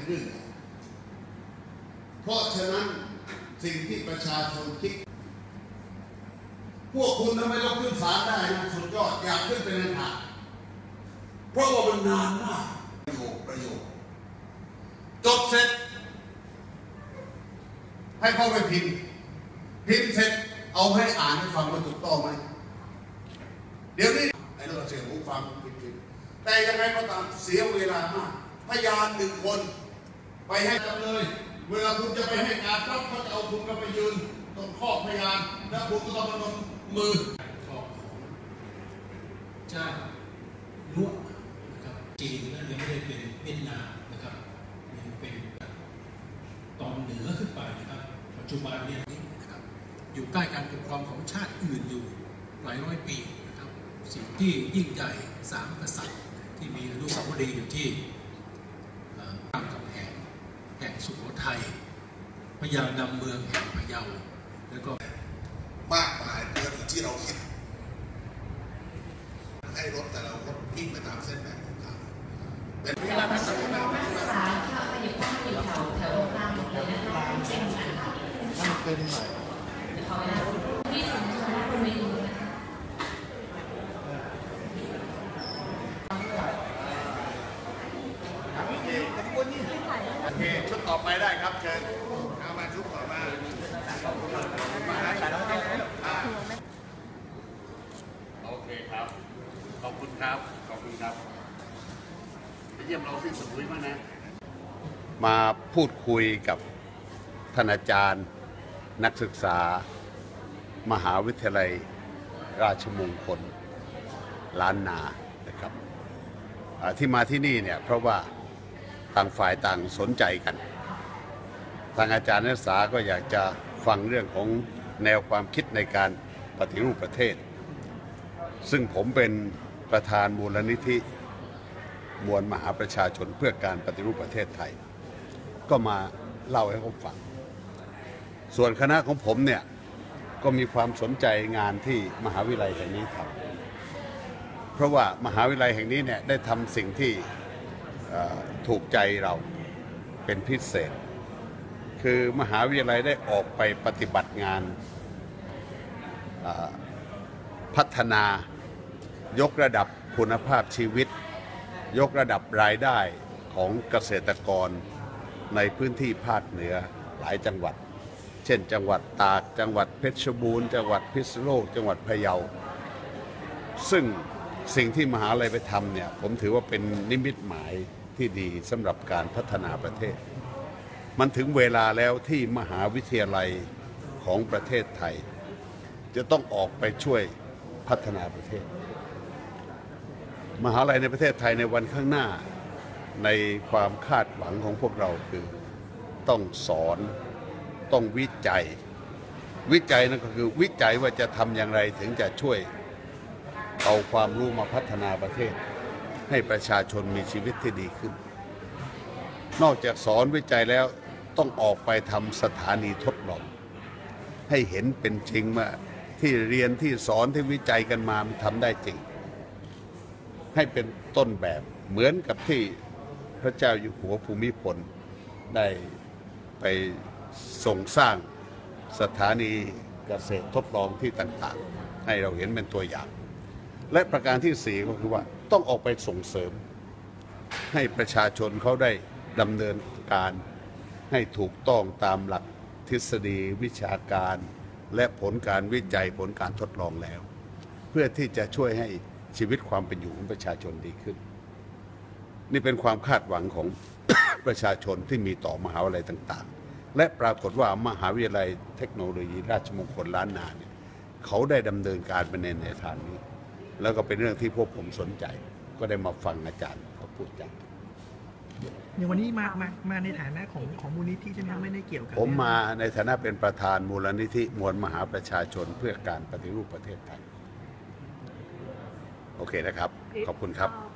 เรื่องเพราะฉะนั้นสิ่งที่ประชาชนคิดพวกคุณทำไมต้องขึ้นศาลได้นะสุดยอดอยากขึ้นเป็นนายเพราะว่ามันนานมากประโยคจบเสร็จให้เขาไปพิมพ์เสร็จเอาให้อ่านให้ฟังว่าถูกต้องไหมเดี๋ยวนี้ไอ้เราเสียงหูฟังผิดแต่ยังไงก็ตามเสียเวลามากพยานหนึ่งคนไปให้จำเลยเวลาคุณจะไปให้การปั๊บเขาจะเอาคุณก็ไปยืนตรงข้อพยานแล้วคุณก็ต้องมาลงมือเจ้าล้วนะครับจีนนั้นยังไม่ได้เป็นเวียดนามนะครับยังเป็นตอนเหนือขึ้นไปนะครับปัจจุบันนี้นะครับอยู่ใต้การปกครองของชาติอื่นอยู่หลายร้อยปีนะครับสิ่งที่ยิ่งใหญ่3 กษัตริย์ที่มีอนุสาวรีย์อยู่ที่รามคำแหงแห่งสุโขทัยพญานำเมืองแห่งพะเยาแล้วก็มากมายเกินกว่าที่เราคิดให้รถแต่ละรถวิ่งไปตามเส้นแบบของเขาเป็นเวลาสมัยนั้นศาลค่ะไปอยู่แถวกลางหมดเลยนะคะเป็นศาลมันเป็นใหม่เขาที่สำคัญคนไม่รู้นะคะโอเคชุดต่อไปได้ครับเชิญเอามาชุดต่อมาโอเคครับขอบคุณครับเยี่ยมเราที่สุขุยมากนะมาพูดคุยกับท่านอาจารย์นักศึกษามหาวิทยาลัยราชมงคลล้านนานะครับที่มาที่นี่เนี่ยเพราะว่าต่างฝ่ายต่างสนใจกันทางอาจารย์นักศึกษาก็อยากจะฟังเรื่องของแนวความคิดในการปฏิรูปประเทศซึ่งผมเป็นประธานมูลนิธิมวลมหาประชาชนเพื่อการปฏิรูปประเทศไทยก็มาเล่าให้เขาฟังส่วนคณะของผมเนี่ยก็มีความสนใจงานที่มหาวิทยาลัยแห่งนี้ทำเพราะว่ามหาวิทยาลัยแห่งนี้เนี่ยได้ทำสิ่งที่ถูกใจเราเป็นพิเศษคือมหาวิทยาลัยได้ออกไปปฏิบัติงานพัฒนายกระดับคุณภาพชีวิตยกระดับรายได้ของเกษตรกรในพื้นที่ภาคเหนือหลายจังหวัดเช่นจังหวัดตากจังหวัดเพชรบูรณ์จังหวัดพิษณุโลกจังหวัดพะเยาซึ่งสิ่งที่มหาวิทยาลัยไปทำเนี่ยผมถือว่าเป็นนิมิตหมายที่ดีสำหรับการพัฒนาประเทศมันถึงเวลาแล้วที่มหาวิทยาลัยของประเทศไทยจะต้องออกไปช่วยพัฒนาประเทศมหาวิทยาลัยในประเทศไทยในวันข้างหน้าในความคาดหวังของพวกเราคือต้องสอนต้องวิจัยนั่นก็คือวิจัยว่าจะทำอย่างไรถึงจะช่วยเอาความรู้มาพัฒนาประเทศให้ประชาชนมีชีวิตที่ดีขึ้นนอกจากสอนวิจัยแล้วต้องออกไปทำสถานีทดลองให้เห็นเป็นจริงว่าที่เรียนที่สอนที่วิจัยกันมามันทำได้จริงให้เป็นต้นแบบเหมือนกับที่พระเจ้าอยู่หัวภูมิพลได้ไปส่งสร้างสถานีเกษตรทดลองที่ต่างๆให้เราเห็นเป็นตัวอย่างและประการที่4ก็คือว่าต้องออกไปส่งเสริมให้ประชาชนเขาได้ดำเนินการให้ถูกต้องตามหลักทฤษฎีวิชาการและผลการวิจัยผลการทดลองแล้วเพื่อที่จะช่วยให้ชีวิตความเป็นอยู่ของประชาชนดีขึ้นนี่เป็นความคาดหวังของ ประชาชนที่มีต่อมหาวิทยาลัยต่างๆและปรากฏว่ามหาวิทยาลัยเทคโนโลยีราชมงคลล้านนาเนี่ยเขาได้ดำเนินการไปในแนวทางนี้แล้วก็เป็นเรื่องที่พวกผมสนใจก็ได้มาฟังอาจารย์เขาพูดกันอย่างวันนี้มาในฐานะของมูลนิธิใช่ไหมครับไม่ได้เกี่ยวกับผมมาในฐานะเป็นประธานมูลนิธิมวลมหาประชาชนเพื่อการปฏิรูปประเทศไทยโอเคนะครับขอบคุณครับ